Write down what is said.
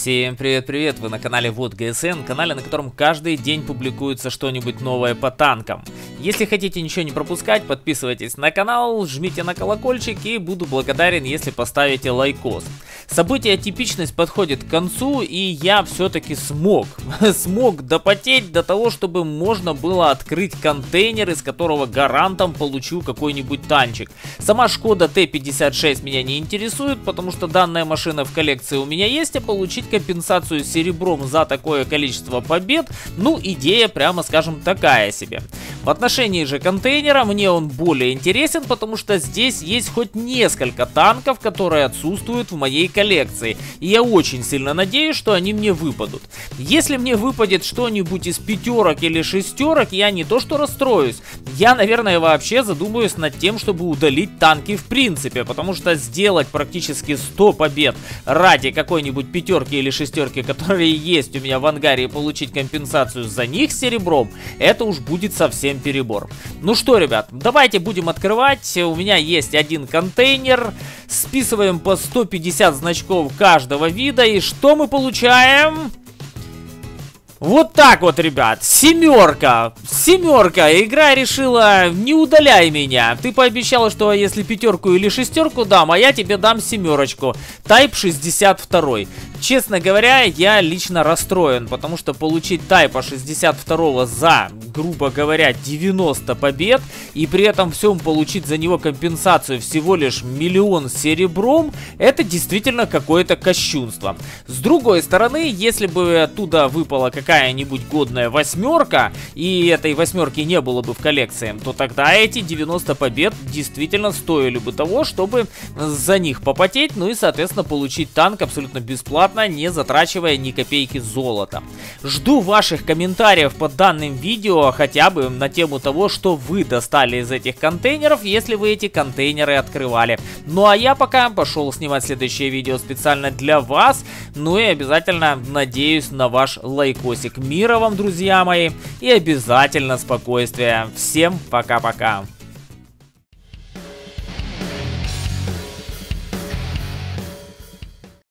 Всем привет-привет! Вы на канале Вот ГСН, канале, на котором каждый день публикуется что-нибудь новое по танкам. Если хотите ничего не пропускать, подписывайтесь на канал, жмите на колокольчик и буду благодарен, если поставите лайкос. Событие типичность подходит к концу, и я все-таки смог допотеть до того, чтобы можно было открыть контейнер, из которого гарантом получу какой-нибудь танчик. Сама Шкода Т-56 меня не интересует, потому что данная машина в коллекции у меня есть, а получить компенсацию серебром за такое количество побед, ну, идея, прямо скажем, такая себе. В отношении же контейнера мне он более интересен, потому что здесь есть хоть несколько танков, которые отсутствуют в моей коллекции. И я очень сильно надеюсь, что они мне выпадут. Если мне выпадет что-нибудь из пятерок или шестерок, я не то что расстроюсь, я, наверное, вообще задумаюсь над тем, чтобы удалить танки в принципе, потому что сделать практически 100 побед ради какой-нибудь пятерки или шестерки, которые есть у меня в ангаре, и получить компенсацию за них серебром, это уж будет совсем перебор. Ну что, ребят, давайте будем открывать. У меня есть один контейнер. Списываем по 150 значков каждого вида. И что мы получаем? Вот так вот, ребят, семерка, игра решила: не удаляй меня. Ты пообещала, что если пятерку или шестерку дам, а я тебе дам семерочку. Type 62. Честно говоря, я лично расстроен, потому что получить Type 62 за, грубо говоря, 90 побед, и при этом всем получить за него компенсацию всего лишь 1 миллион серебром, это действительно какое-то кощунство. С другой стороны, если бы оттуда выпала какая-нибудь годная восьмерка, и этой восьмерки не было бы в коллекции, то тогда эти 90 побед действительно стоили бы того, чтобы за них попотеть, ну и, соответственно, получить танк абсолютно бесплатно, не затрачивая ни копейки золота. Жду ваших комментариев под данным видео, хотя бы на тему того, что вы достали из этих контейнеров, если вы эти контейнеры открывали. Ну а я пока пошел снимать следующее видео специально для вас, ну и обязательно надеюсь на ваш лайкосик. Мира вам, друзья мои, и обязательно спокойствия. Всем пока-пока.